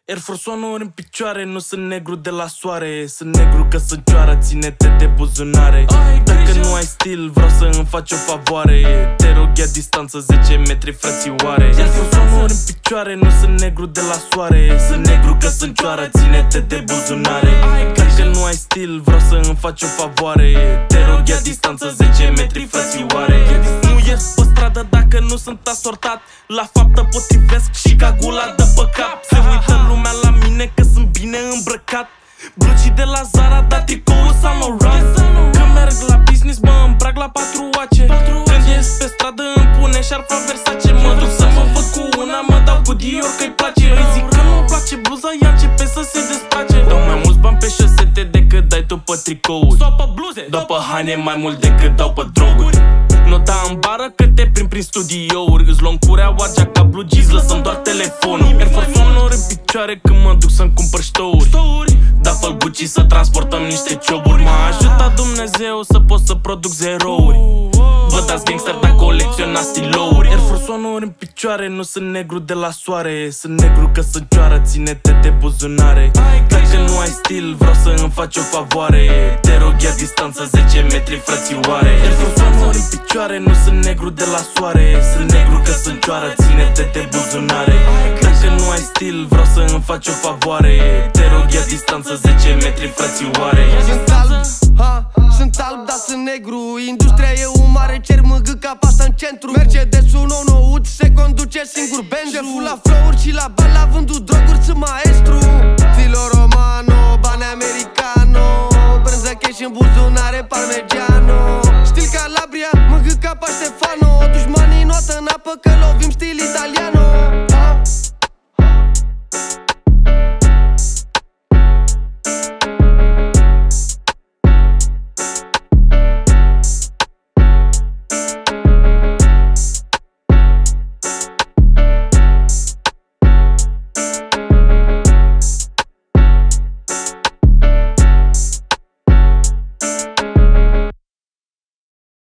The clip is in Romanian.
Air Force One-uri în picioare, nu sunt negru de la soare. Sunt negru că sunt cioară, ține-te de buzunare. Dacă nu ai stil, vreau să îmi faci o favoare. Te rog, ia distanță 10 metri, frățioare. Air Force One-uri în picioare, nu sunt negru de la soare. Sunt negru că sunt cioară, ține-te de buzunare. Dacă nu ai stil, vreau să îmi faci o favoare. Te rog, ia distanță 10 metri, frățioare. Nu ies pe stradă dacă nu sunt asortat. La faptă potrivesc și ca gula de pe cap. Se uită lumea la mine că sunt bine îmbrăcat. Blucii de la Zara, dar tricoul Saint Laurent. Când merg la business, mă îmbrac la 4 oace. Când ies pe stradă îmi pune șarfa Versace. Mă duc să mă văd cu una, mă dau cu Dior că-i place. Îi zic că nu-mi place bluza, ea începe să se desprace. Dau mai mulți bani pe șosete decât dai tu pe tricouri. Sau pe bluze, dau pe haine mai mult decât dau pe droguri. Nu da în bară că te prind prin studiouri. Îți luăm cureaua, geaca, blue jeans, lăsăm doar telefonul. Air Force One-uri în picioare când mă duc să-mi cumpăr ștouri. Da fă Gucci să transportăm niște cioburi. M-a ajutat Dumnezeu să pot să produc zerouri. Vă dați gangster, dar colecționați stilouri. Air Force One-uri în picioare, nu sunt negru de la soare. Sunt negru că sunt cioară, ține-te de buzunare. Dacă nu ai stil, vreau să îmi faci o favoare. Te rog, ia distanță 10 metri, frățioare. Air Force One-uri în picioare, nu sunt negru de la soare. Sunt negru că sunt cioară, ține-te de buzunare. Dacă nu ai stil, vreau să îmi faci o favoare. Te rog, ia distanță 10 metri, frățioare. Sunt alb, dar sunt negru. Industria e un mare cer, mângâ ca pasta în centru. Mercedes-ul nou nouț se conduce singur Benz. Șeful la flow-uri și la bani, la vândut droguri